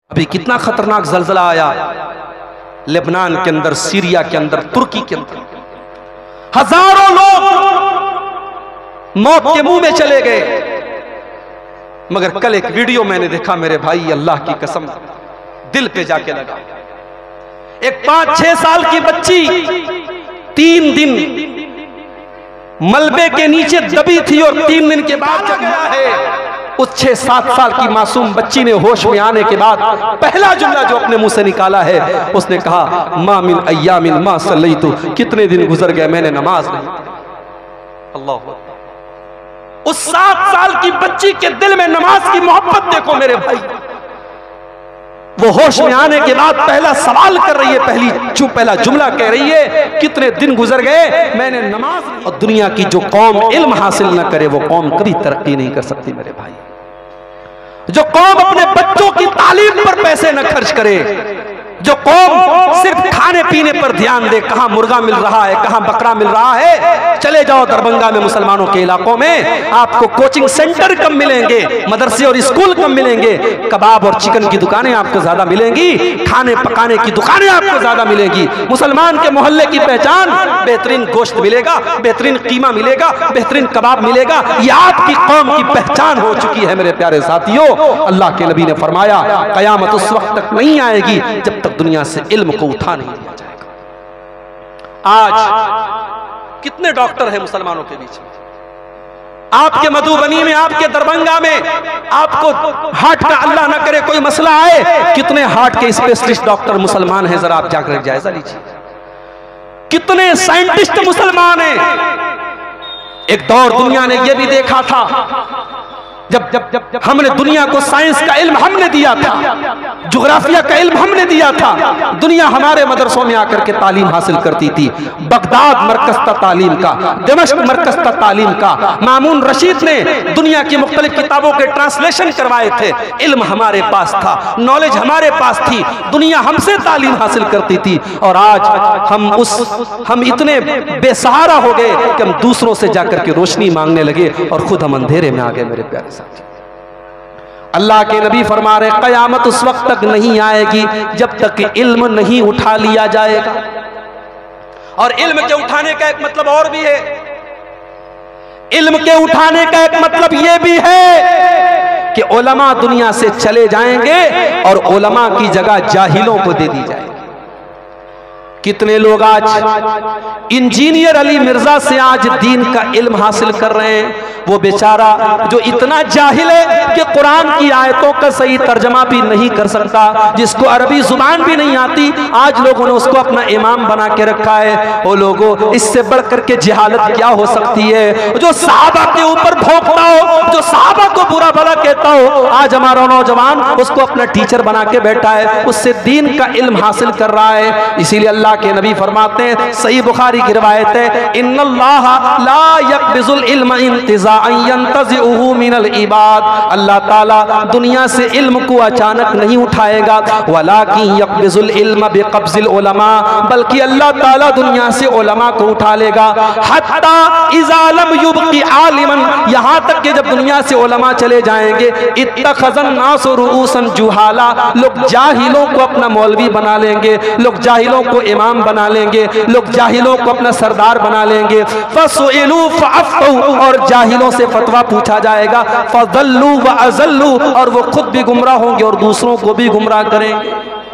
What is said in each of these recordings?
अभी कितना खतरनाक जलजला आया लेबनान के अंदर, सीरिया के अंदर, तुर्की के अंदर। हजारों लोग मौत के मुंह में चले गए। मगर कल एक वीडियो मैंने देखा मेरे भाई, अल्लाह की कसम दिल पे जाके लगा। एक 5-6 साल की बच्ची 3 दिन मलबे के नीचे दबी थी और 3 दिन के बाद जग गया है। उस 6-7 साल की मासूम बच्ची ने होश में आने के बाद पहला जुमला जो अपने मुंह से निकाला है, उसने कहा मा मिन अय्यामिन मा सल्लैतु, कितने दिन गुजर गए मैंने नमाज नहीं पढ़ी। अल्लाह, उस 7 साल की बच्ची के दिल में नमाज की मोहब्बत देखो मेरे भाई। वो होश में आने के बाद पहला सवाल कर रही है, पहला जुमला कह रही है कितने दिन गुजर गए मैंने नमाज। और दुनिया की जो कौम इल्म हासिल न करे वो कौम कभी तरक्की नहीं कर सकती मेरे भाई। जो कौम अपने बच्चों की तालीम पर पैसे न खर्च करे, जो कौम सिर्फ खाने पीने पर ध्यान दे, कहां मुर्गा मिल रहा है, कहां बकरा मिल रहा है। चले जाओ दरभंगा में, मुसलमानों के इलाकों में आपको कोचिंग सेंटर कम मिलेंगे, मदरसे और स्कूल कम मिलेंगे, कबाब और चिकन की दुकानें आपको ज्यादा मिलेंगी, खाने पकाने की दुकानें आपको ज्यादा मिलेंगी। मुसलमान के मोहल्ले की पहचान बेहतरीन गोश्त मिलेगा, बेहतरीन कीमा मिलेगा, बेहतरीन कबाब मिलेगा। ये आपकी कौम की पहचान हो चुकी है मेरे प्यारे साथियों। अल्लाह के नबी ने फरमाया कयामत उस वक्त तक नहीं आएगी जब तक दुनिया से इल्म को उठा नहीं दिया जाएगा। आज कितने डॉक्टर हैं मुसलमानों के बीच में। आपके मधुबनी में, आपके दरभंगा में आपको हार्ट का अल्लाह ना करे कोई मसला आए, कितने हार्ट के स्पेशलिस्ट डॉक्टर मुसलमान हैं, जरा आप जाकर जायजा लीजिए। कितने साइंटिस्ट मुसलमान हैं। एक दौर दुनिया ने यह भी देखा था जब हमने दुनिया को साइंस का इल्म हमने दिया था, ज्योग्राफिया का इल्म हमने दिया था, दुनिया हमारे मदरसों में आकर के तालीम हासिल करती थी। बगदाद मरकज था तालीम का, दमिश्क मरकज था तालीम का। मामून रशीद ने दुनिया की मुख्तलिफ किताबों के ट्रांसलेशन करवाए थे। इल्म हमारे पास था, नॉलेज हमारे पास थी, दुनिया हमसे तालीम हासिल करती थी। और आज हम इतने बेसहारा हो गए कि हम दूसरों से जाकर के रोशनी मांगने लगे और खुद हम अंधेरे में आ गए मेरे प्यारे। अल्लाह के नबी फरमा रहे कयामत उस वक्त तक नहीं आएगी जब तक इल्म नहीं उठा लिया जाएगा। और इल्म के उठाने का एक मतलब और भी है। इल्म के उठाने का एक मतलब यह भी है कि उलमा दुनिया से चले जाएंगे और उलमा की जगह जाहिलों को दे दी जाएगी। कितने लोग आज इंजीनियर अली मिर्जा से आज दीन का इल्म हासिल कर रहे हैं। वो बेचारा जो इतना जाहिल है कि कुरान की आयतों का सही तर्जमा भी नहीं कर सकता, जिसको अरबी जुबान भी नहीं आती, आज लोगों ने उसको अपना इमाम बना के रखा है। वो लोगों, इससे बढ़कर के जहालत क्या हो सकती है। जो सहाबा के ऊपर भोंकता हो, जो सहाबा को बुरा भला कहता हो, आज हमारा नौजवान उसको अपना टीचर बना के बैठा है, उससे दीन का इल्म हासिल कर रहा है। इसीलिए अल्लाह के नबी फरमाते हैं, सही बुखारी की रिवायत है, इन्नल्लाह ला यक़बिज़ुल इल्म इंतिज़ाअन यंतज़िउहु मिनल इबाद। अल्लाह ताला दुनिया से इल्म को अचानक नहीं उठाएगा, वलाकिन यक़बिज़ुल इल्म बिक़ब्ज़िल उलमा, बल्कि अल्लाह ताला दुनिया से उलमा को उठा लेगा। हत्ता इज़ा लम युबक़ि आलिमन, यहाँ तक कि जब दुनिया से उलमा चले जाएंगे, इत्तख़ज़न नासु रुऊसन जुहाला, लोग जाहिलों को अपना मौलवी बना लेंगे, लोग जाहिलों को इमाम बना लेंगे, लोग जाहिलों को अपना सरदार बना लेंगे। फसुइलू फअफ्तू, और जाहिलों से फतवा पूछा जाएगा। फज़ल्लू व अज़ल्लू, और वो खुद भी गुमराह होंगे और दूसरों को भी गुमराह करेंगे।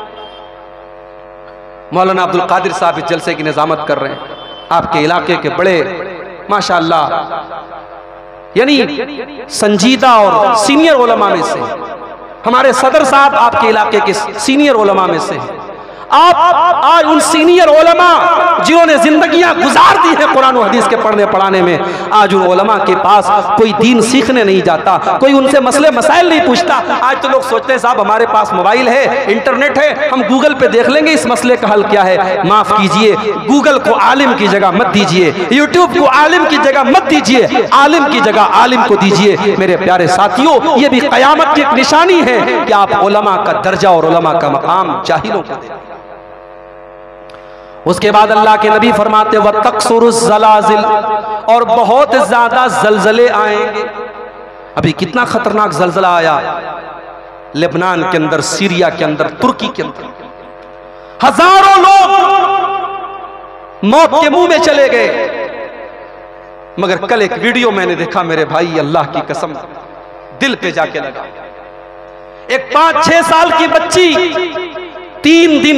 मौलाना अब्दुल कादिर साहब इस जलसे की निजामत कर रहे हैं, आपके इलाके के बड़े माशाअल्लाह यानी संजीदा और सीनियर उलमा में से। हमारे सदर साहब आपके इलाके के सीनियर उलमा में से। आप आज उन सीनियर उलमा जिन्होंने जिंदगियां गुजार दी है कुरान और हदीस के पढ़ने पढ़ाने में, आज उन उलमा के पास कोई दीन सीखने नहीं जाता, कोई उनसे मसले मसाइल नहीं पूछता। आज तो लोग सोचते हैं साहब हमारे पास मोबाइल है, इंटरनेट है, हम गूगल पे देख लेंगे इस मसले का हल क्या है। माफ कीजिए, गूगल को आलिम की जगह मत दीजिए, यूट्यूब को आलिम की जगह मत दीजिए, आलिम की जगह आलिम को दीजिए। मेरे प्यारे साथियों, ये भी कयामत की एक निशानी है कि आप उलमा का दर्जा और उलमा का मकाम जाहिलों को दें। उसके बाद अल्लाह के नबी फरमाते व तकसुरुज़ ज़लाज़िल, और बहुत ज्यादा जलजले आएंगे। अभी कितना खतरनाक जलजला आया लेबनान के अंदर, सीरिया के अंदर, तुर्की के अंदर हजारों लोग मौत के मुंह में चले गए। मगर कल एक वीडियो मैंने देखा मेरे भाई, अल्लाह की कसम दिल पे जाके लगा। एक 5-6 साल की बच्ची 3 दिन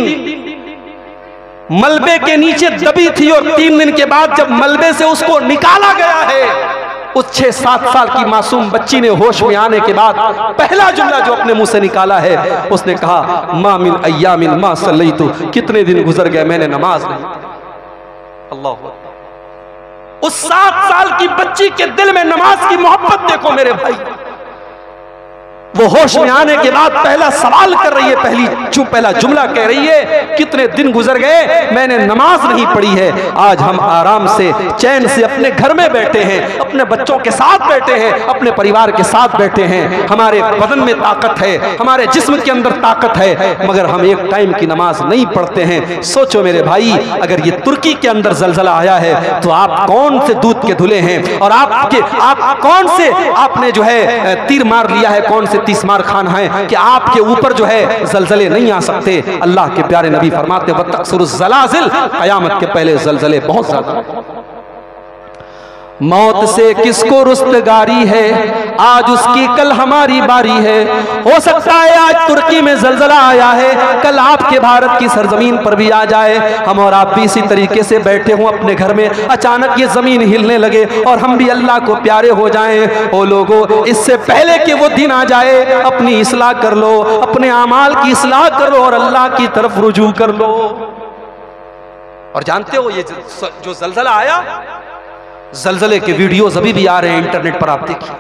मलबे के नीचे दबी थी और 3 दिन के बाद जब मलबे से उसको निकाला गया है, उस 6-7 साल की मासूम बच्ची ने होश में आने के बाद पहला जुमला जो अपने मुंह से निकाला है, उसने कहा मा मिन अय्यामिन मा सल्लैतु, कितने दिन गुजर गए मैंने नमाज नहीं पढ़ी। अल्लाह, उस 7 साल की बच्ची के दिल में नमाज की मोहब्बत देखो मेरे भाई। वो होश में आने के बाद पहला सवाल कर रही है, पहला जुमला कह रही है कितने दिन गुजर गए मैंने नमाज नहीं पढ़ी है। आज हम आराम से चैन से अपने घर में बैठे हैं, अपने बच्चों के साथ बैठे हैं, अपने परिवार के साथ बैठे हैं, हमारे बदन में ताकत है, हमारे जिस्म के अंदर ताकत है, मगर हम एक टाइम की नमाज नहीं पढ़ते हैं। सोचो मेरे भाई, अगर ये तुर्की के अंदर जलजला आया है तो आप कौन से दूध के धुले हैं, और आप कौन से आपने जो है तीर मार लिया है, कौन से 30 मार खान है कि आपके ऊपर जो है जलजले नहीं आ सकते। अल्लाह के प्यारे नबी फरमाते वतक्सुरुज़ ज़लाज़िल, क़यामत के पहले जलजले बहुत ज्यादा। मौत से किसको रुस्तगारी है, आज उसकी कल हमारी बारी है। हो सकता है आज तुर्की में जलजला आया है, कल आपके भारत की सरजमीन पर भी आ जाए। हम और आप भी इसी तरीके से बैठे हों अपने घर में, अचानक ये जमीन हिलने लगे और हम भी अल्लाह को प्यारे हो जाएं। ओ लोगों, इससे पहले कि वो दिन आ जाए अपनी इस्लाह कर लो, अपने आमाल की इस्लाह कर लो और अल्लाह की तरफ रुजू कर लो। और जानते हो ये जो जलजला आया, जलजले के वीडियोस अभी भी आ रहे हैं इंटरनेट पर, आप देखिए।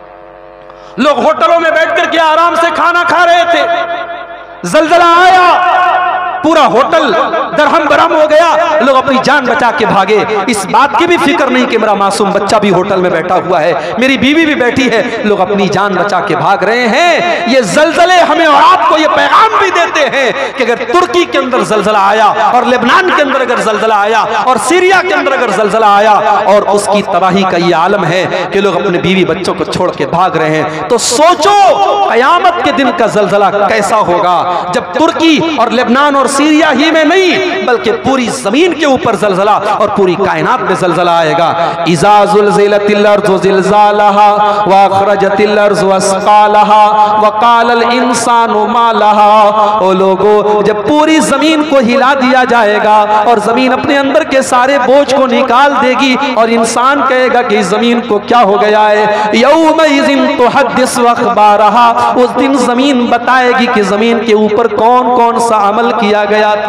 लोग होटलों में बैठ करके आराम से खाना खा रहे थे, जलजला आया, पूरा होटल दरहम बरहम हो गया, लोग अपनी जान बचा के भागे। इस बात की भी फिक्र नहीं कि मेरा मासूम बच्चा भी होटल में बैठा हुआ है, मेरी बीवी भी बैठी है, लोग अपनी जान बचा के भाग रहे हैं। ये जलजले हमें और आपको ये पैगाम भी देते हैं कि अगर तुर्की के अंदर जलजला आया, और लेबनान के अंदर अगर जलजला आया, और सीरिया के अंदर अगर जलजला आया, और उसकी तबाही का ये आलम है कि लोग अपने बीवी बच्चों को छोड़ के भाग रहे हैं, तो सोचो कयामत के दिन का जलजला कैसा होगा, जब तुर्की और लेबनान और सीरिया ही में नहीं बल्कि पूरी जमीन के ऊपर जलजला और पूरी कायनात में जलजला आएगा। इज़ा ज़ुलज़िलतिल अर्ज़ु ज़िलज़ालहा व अख़रजतिल अर्ज़ु अस्क़ालहा व क़ालल इंसानु मा लहा। ओ लोगों, जब पूरी जमीन को हिला दिया जाएगा और जमीन अपने अंदर के सारे बोझ को निकाल देगी और इंसान कहेगा कि इस जमीन को क्या हो गया है। यौमइज़िन तुहद्दिसु अख़बारहा, उस दिन जमीन बताएगी कि जमीन के ऊपर कौन कौन सा अमल किया गया था।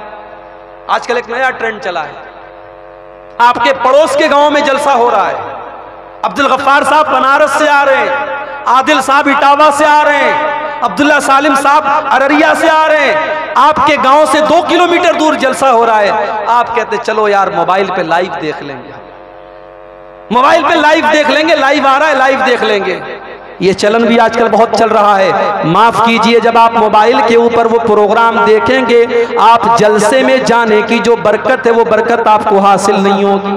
आजकल एक नया ट्रेंड चला है, आपके पड़ोस के गांव में जलसा हो रहा है। अब्दुल गफ्फार साहब बनारस से आ रहे हैं, आदिल साहब इटावा से आ रहे हैं, अब्दुल्ला सालिम साहब अररिया से आ रहे हैं। आपके गांव से 2 किलोमीटर दूर जलसा हो रहा है। आप कहते चलो यार मोबाइल पे लाइव देख लेंगे, मोबाइल पे लाइव देख लेंगे, लाइव आ रहा है लाइव देख लेंगे। ये चलन भी आजकल बहुत चल रहा है। माफ कीजिए, जब आप मोबाइल के ऊपर वो प्रोग्राम देखेंगे, आप जलसे में जाने की जो बरकत है वो बरकत आपको हासिल नहीं होगी।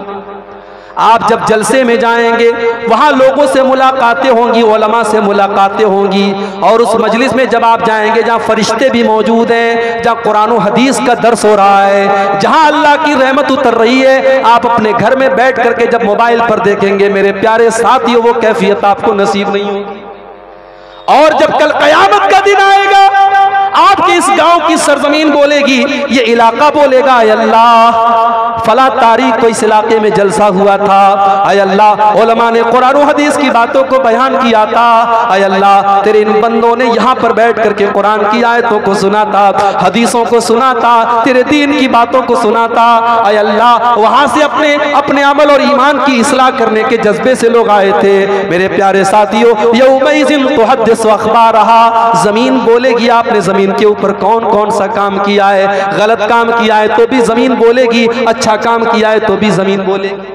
आप जब जलसे में जाएंगे वहां लोगों से मुलाकातें होंगी, उलमा से मुलाकातें होंगी, और उस मजलिस में जब आप जाएंगे जहां फरिश्ते भी मौजूद हैं, जहां कुरान और हदीस का दर्स हो रहा है, जहां अल्लाह की रहमत उतर रही है, आप अपने घर में बैठ करके जब मोबाइल पर देखेंगे मेरे प्यारे साथियों, वो कैफियत आपको नसीब नहीं होगी। और जब कल क़यामत का दिन आएगा, आपके इस गांव की सरजमीन बोलेगी, ये इलाका बोलेगा, अय अल्लाह फला तारीख को इस इलाके में जलसा हुआ था, अय अल्लाह उलमा ने कुरान और हदीस की बातों को बयान किया था, अय अल्लाह तेरे इन बंदों ने यहाँ पर बैठ करके कुरान की आयतों को सुना था, हदीसों को सुना था, तेरे दीन की बातों को सुना था, अय अल्लाह वहाँ से अपने अमल और ईमान की इस्लाह करने के जज्बे से लोग आए थे। मेरे प्यारे साथियों, यौमइज़िन तुहद्दिसु अख़बारहा, जमीन बोलेगी आपने जमीन के ऊपर कौन कौन सा काम किया है, गलत काम किया है तो भी जमीन बोलेगी, अच्छा काम किया है तो भी जमीन बोलेगी।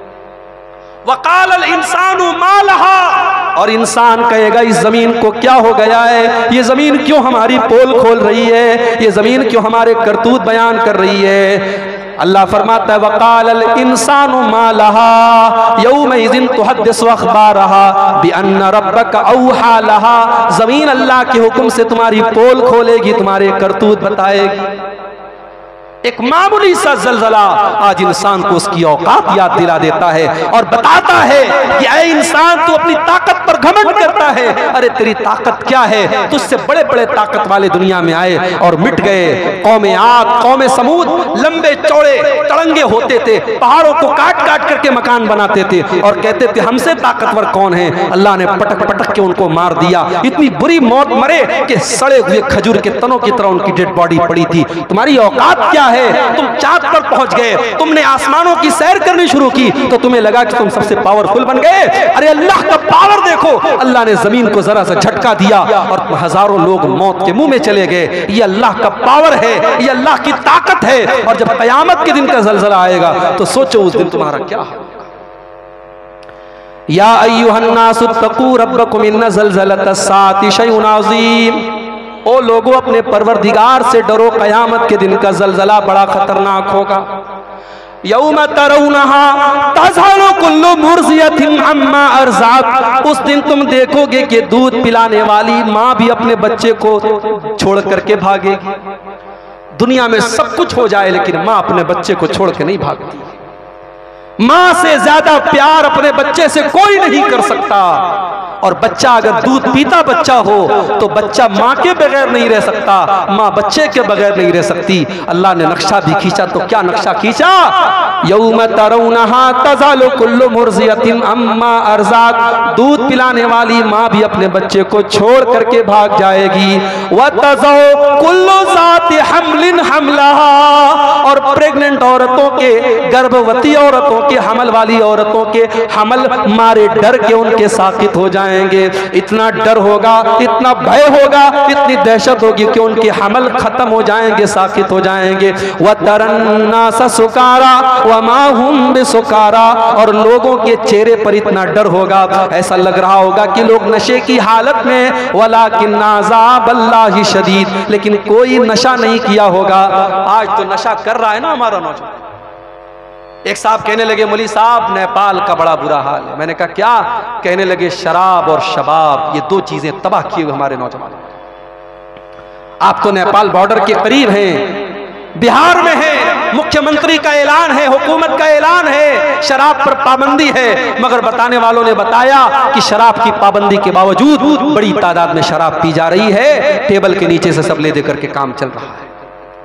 वक़ालल इंसानु मा लहा, और इंसान कहेगा इस जमीन को क्या हो गया है, ये जमीन क्यों हमारी पोल खोल रही है, ये जमीन क्यों हमारे करतूत बयान कर रही है। अल्लाह फरमाता है वक़ालल इंसानु मा लहा यौमइज़िन तुहद्दिसु अख़बारहा बिअन्ना रब्बका औहा लहा। ज़मीन अल्लाह के हुक्म से तुम्हारी पोल खोलेगी, तुम्हारे करतूत बताएगी। एक मामूली सा जलजला आज इंसान को उसकी औकात याद दिला देता है और बताता है कि ऐ इंसान तू अपनी ताकत पर घमंड करता है, अरे तेरी ताकत क्या है, तुझसे बड़े बड़े ताकत वाले दुनिया में आए और मिट गए। कौम आद, कौम समूद लंबे चौड़े तड़ंगे होते थे, पहाड़ों को काट काट करके मकान बनाते थे और कहते थे हमसे ताकतवर कौन है। अल्लाह ने पटक पटक के उनको मार दिया, इतनी बुरी मौत मरे कि सड़े हुए खजूर के तनों की तरह उनकी डेड बॉडी पड़ी थी। तुम्हारी औकात क्या है? तुम चांद पर पहुंच गए, तुमने आसमानों की सैर करनी शुरू की तो तुम्हें लगा कि तुम सबसे पावरफुल बन गए। अरे अल्लाह का पावर देखो, अल्लाह ने जमीन को जरा सा झटका दिया और हजारों लोग मौत के मुंह में चले गए। ये अल्लाह का पावर है, ये अल्लाह की ताकत है। और जब कयामत के दिन का जलजला आएगा तो सोचो उस दिन तुम्हारा क्या होगा। या अय्युहन्नासु तक़ू रब्बकुम इन्न ज़लज़लतस्साअति शैउन अज़ीम। ओ लोगों अपने परवरदिगार से डरो, कयामत के दिन का जलजला बड़ा खतरनाक होगा। यौम तरौनहा तज़हलु कुल्लु मुर्ज़ियतिन अम्मा अर्ज़ात। उस दिन तुम देखोगे कि दूध पिलाने वाली माँ भी अपने बच्चे को छोड़ करके भागेगी। दुनिया में सब कुछ हो जाए लेकिन माँ अपने बच्चे को छोड़ के नहीं भागती। माँ से ज्यादा प्यार अपने बच्चे से कोई नहीं कर सकता। और बच्चा अगर दूध पीता बच्चा हो तो बच्चा माँ के बगैर नहीं रह सकता, माँ बच्चे के बगैर नहीं रह सकती। अल्लाह ने नक्शा भी खींचा तो क्या नक्शा खींचा? यौम तरौनहा तज़हलु कुल्लु मुर्ज़ियतिन अम्मा अर्ज़ात। दूध पिलाने वाली माँ भी अपने बच्चे को छोड़ करके भाग जाएगी। व तज़उ कुल्लु ज़ाति हम्लिन हम्लहा। और प्रेग्नेंट औरतों के, गर्भवती औरतों के, हमल वाली औरतों के हमल मारे डर के उनके साकित हो जाएंगे। इतना डर होगा, इतना भय होगा, इतनी दहशत होगी कि उनके हमल खत्म हो जाएंगे, साकित हो जाएंगे। व तरन्नास सुकारा व मा हुम बिसुकारा। और लोगों के चेहरे पर इतना डर होगा, ऐसा लग रहा होगा कि लोग नशे की हालत में, वलाकिन अज़ाबल्लाहि शदीद, लेकिन कोई नशा नहीं किया होगा। आज तो नशा कर रहा है ना हमारा नौजवान। एक साहब कहने लगे मौलवी साहब नेपाल का बड़ा बुरा हाल है। मैंने कहा क्या? कहने लगे शराब और शबाब, ये दो चीजें तबाह किए हुए हमारे नौजवान। आप तो नेपाल बॉर्डर के करीब हैं, बिहार में है, मुख्यमंत्री का ऐलान है, हुकूमत का ऐलान है, शराब पर पाबंदी है। मगर बताने वालों ने बताया कि शराब की पाबंदी के बावजूद बड़ी तादाद में शराब पी जा रही है, टेबल के नीचे से सब ले दे करके काम चल रहा है।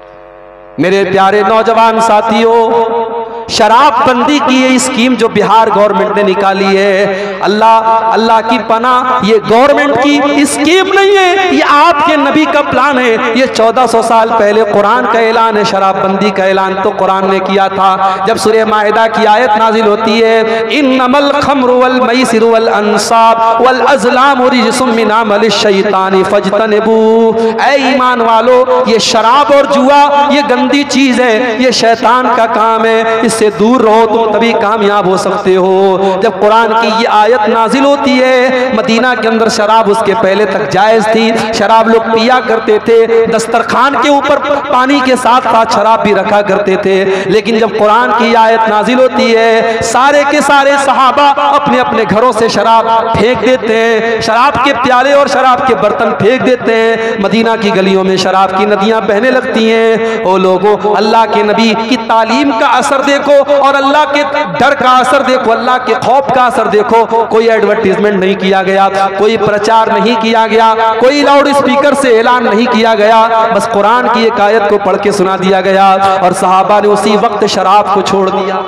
मेरे प्यारे नौजवान साथियों, शराब बंदी की ये स्कीम जो बिहार गवर्नमेंट ने निकाली है, अल्लाह की पनाह, ये गवर्नमेंट की स्कीम नहीं है, ये आपके नबी का प्लान है। ये 1400 साल पहले कुरान का ऐलान है। शराबबंदी का ऐलान तो कुरान ने किया था। जब सूरह माइदा की आयत नाजिल होती है, इन्नमल खम्रु वल मैसिरु वल अंसाब वल अज़लामु रिज्सुम मिन अमलिश शैतानी फज्तनिबू। ऐ ईमान वालो, ये शराब और जुआ ये गंदी चीज है, ये शैतान का काम है, इससे दूर रहो, तुम तभी कामयाब हो सकते हो। जब कुरान की ये आयत नाजिल होती है, मदीना के अंदर शराब उसके पहले तक जायज थी, शराब लोग पिया करते थे, दस्तरखान के ऊपर पानी के साथ साथ शराब भी रखा करते थे। लेकिन जब कुरान की आयत नाजिल होती है, सारे के सारे सहाबा अपने अपने घरों से शराब फेंक देते हैं, शराब के प्याले और शराब के बर्तन फेंक देते हैं। मदीना की गलियों में शराब की नदियां बहने लगती हैं। ओ लोगों, अल्लाह के नबी की तालीम का असर देखो और अल्लाह के डर का असर देखो, अल्लाह के खौफ का असर देखो। कोई एडवर्टीजमेंट नहीं किया गया, कोई प्रचार नहीं किया गया, कोई लाउड स्पीकर से ऐलान नहीं किया गया, बस कुरान की एक आयत को पढ़ के सुना दिया गया और सहाबा ने उसी वक्त शराब को छोड़ दिया।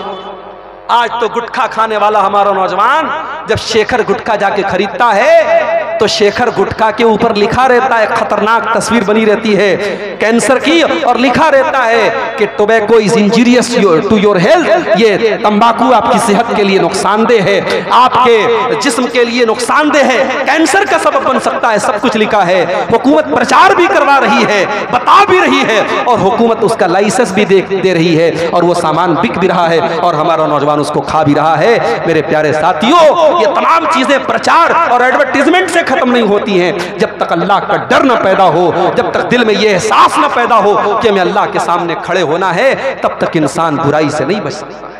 आज तो गुटखा खाने वाला हमारा नौजवान जब शेखर गुटखा जाके खरीदता है तो शेखर गुटखा के ऊपर लिखा रहता है, खतरनाक तस्वीर बनी रहती है कैंसर की, और लिखा रहता है कि tobacco is injurious to your health. ये तंबाकू आपकी सेहत के लिए नुकसानदेह है, आपके जिस्म के लिए नुकसानदेह है, कैंसर का सबब बन सकता है। सब कुछ लिखा है। हुकूमत प्रचार भी करवा रही है, बता भी रही है, और हुकूमत उसका लाइसेंस भी दे रही है, और वो सामान बिक भी रहा है और हमारा नौजवान उसको खा भी रहा है। मेरे प्यारे साथियों, ये तमाम चीजें प्रचार और एडवर्टीजमेंट से खत्म नहीं होती हैं जब तक अल्लाह का डर न पैदा हो, जब तक दिल में ये एहसास न पैदा हो कि हमें अल्लाह के सामने खड़े होना है, तब तक इंसान बुराई से नहीं बच सकता।